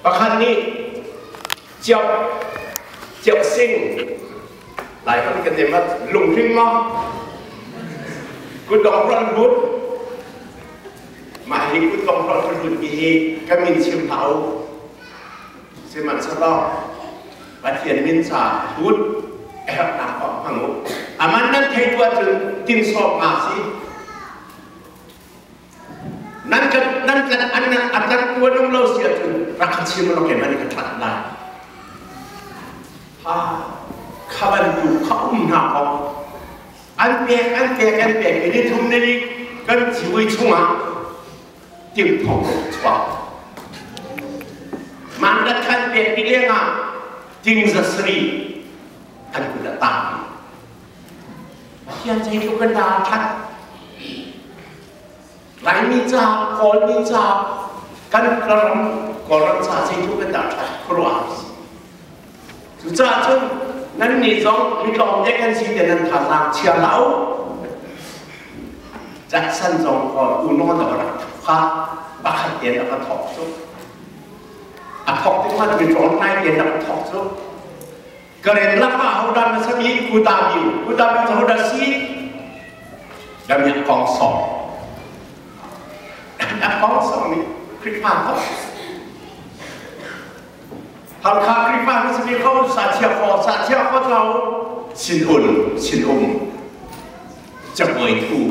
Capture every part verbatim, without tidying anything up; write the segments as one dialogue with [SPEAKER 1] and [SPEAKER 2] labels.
[SPEAKER 1] ประคันนี้เจียวเจียวซิงหลายคนกันเต็มว่าลุงทิ้งมั้งกูดองร้อนรุดมาให้กูดองร้อนรุดอีกก็มีชิมเผาเสมันสลอกปะเทียนมินซาทุดแอบหนักของพังอุอามันนั่นเทตัวถึงตินสอบมาสินั่นกันนั่นกันอันนั้นอันนั้นตัวน้องเราเสียถึงรักชิมเราเก็บมันกันทัดได้พาข้าบันดูข้าอุ้มหน้าออกอันเปียกอันเปียกอันเปียกนี่ทุ่มนี่กันชีวิตชุ่มอ่ะจิ้มทองชัวมันดัดขันเปียกนี่เลี้ยงอ่ะจิ้งจะสรีอันกุฎตาที่อันใจทุกคนด่าทัดไรมีจ่าคนมีจ่ากันกระรำกระรำจ่าใจทุกคนด่าทัดครัวสุดท้ายจนนั่นนี่สองมีลองเด็กกันสิเดนันทาราเชียร์เราจากสั้นสองคนอุโนดบรักฟ้าบักขัดเย็นแล้วก็ถอดซุปอ่ะถอดที่มันเป็นร้อนในเย็นแล้วก็ถอดซุปกระเด็นลักว่าเขาดันมาสักนิดกูตามอยู่กูตามอยู่เขาดันซีดำยังกองสองดำกองสองนี่คลิปมาเขาทำข้าวคลิปมามันจะมีเขาสาเชียฟอสาเชียฟอเราชินอุ่นชินอุ่มจะมวยทู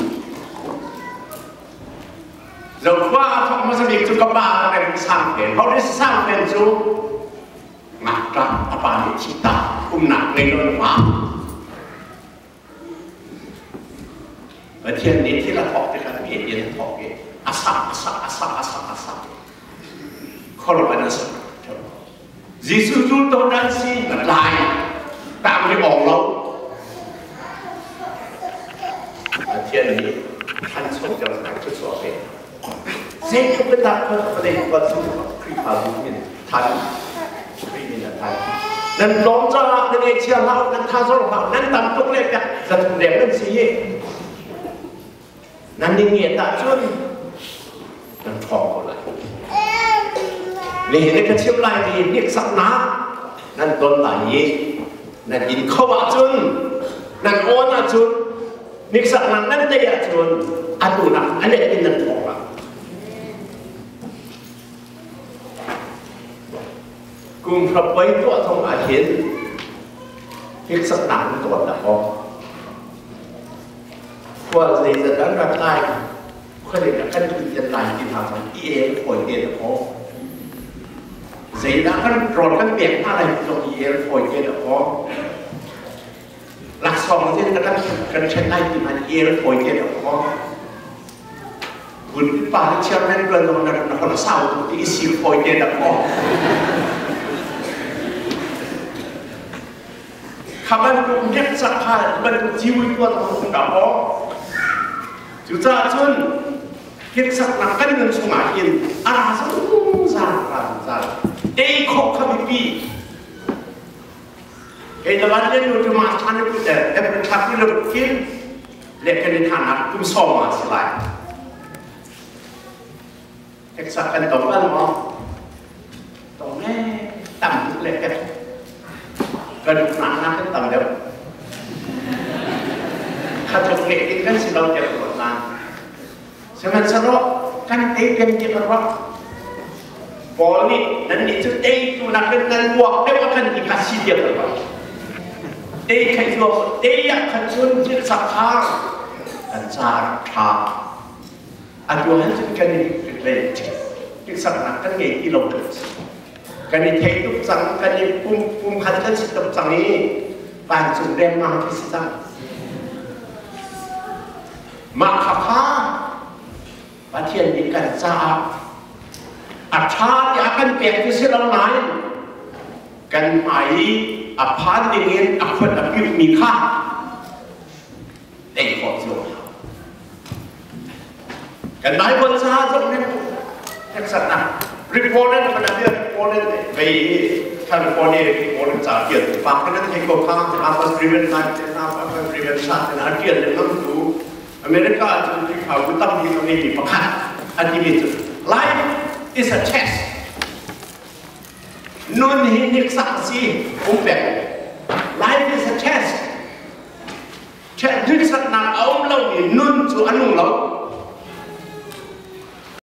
[SPEAKER 1] เราว่าทำมันจะมีจุกบ้าอะไรมันสร้างเป็นเขาได้สร้างเป็นจุกหนักกลับอปานิชิตาอุ้มหนักในโลกมาประเทศนี้ที่เราถอดที่เราเห็นเย็นถอดเองอาสาอาสาอาสาอาสาอาสาคนละเป็นอาสายิสุจุดตรงนั้นสิมันลายตามที่บอกเราประเทศนี้ท่านสมจะหนักทดสอบเองเส้นทุกประเทศประเทศวัดสุขคริปาบุญเนี่ยท่านไม่มีนะท่านนั่นร้องจ้านั่นเอเชียเรานั่นท่าสระนั่นตามตุกเล็กเนี่ยจะถูกเด็กนั่นสินั่นนี่เงียบตาจนนั่นทองคนละนี่เห็นในกระเทียมลายนี่เรียกสักน้ำนั่นต้นไหลนั่นอินเข้าว่าจุนนั่นโอนอาจุนนี่สักน้ำนั่นเตะจุนอาตุนะอันนี้เป็นนั่นทองละกุมพระไว้ตัวทองอาเห็นเรียกสักน้ำตัวละพอว่าในจะดันรักได้คนเด็กกันคือจะไหลที่ทำมันเองปล่อยเองพอเสียดายกันโกรธกันเปลี่ยนอะไรตรงนี้เอลโฟยเกลพอหลักสองที่กันกันใช้ได้ที่มันเอลโฟยเกลพอคุณป้าเชื่อแม่นเกินตรงนั้นนะคนเศร้าตรงที่ซิลโฟยเกลพอคำว่าคุณเก็บสักผ้ามันชีวิตตัวตรงกับพอจุดจ้าชนเก็บสักหนักกันเงินสมัยยินอาสังสารพันสารเอ้ขบขบิปีเอ้ตอนนี้เราจะมาทานกุฏแต่แต่เป็นทักที่เราคิดเล็กกันในฐานะคุณสอบมาสลายเก็บสักกันตรงนั้นมั้งตรงนี้ต่ำเล็กกันกระดูกหนาหน้าขึ้นต่ำเดียวข้าจะเล็กกันสิเราจะปวดนานใช่ไหมสรุปกันเอ้เป็นเกี่ยวกับว่าพอนี่นั่นนี่จะเอ้ตัวนักเรียนนั่นบวกได้ว่ากันที่ข้าชี้เดียวกันว่าเอ้ใครตัวเอ้อยากขัดชนจิตสักข้างกันจาร์ทาอันตัวนั้นจะกันนี่เป็นจิตสักนักกันไงที่เราเกิดกันนี่เทคทุกสังกันนี่ปุ่มปุ่มขัดกันสิตุกสังนี้บางจุดเรียนมาที่สิจังมาขับข้าประเทศนี้กันจ้าอัชาติอากันเปลี่ยนที่เสียเราไหนกันไหมอภาดิเงินอภนอภิมีค่าเด็กขอโทษกันไหนบนชาติตรงนี้แท็กซ์นะรีพอร์ตนั้นมันเรียกรีพอร์ตนั้นไปท่านรีพอร์ตนี้รีพอร์ตจากเกียรติฝากกันนั้นให้กบข้างอาภาพรีเวนต์นั้นอาภาพรีเวนต์ชาตินั้นเกียรตินั้นดูอเมริกาจะที่เขาตั้งที่ตรงนี้ประคันอันนี้มีจุด Life is a test nun hi nik saksi umpek. Life is a test. Chat dut sat na om lo ni nun chu anung lo.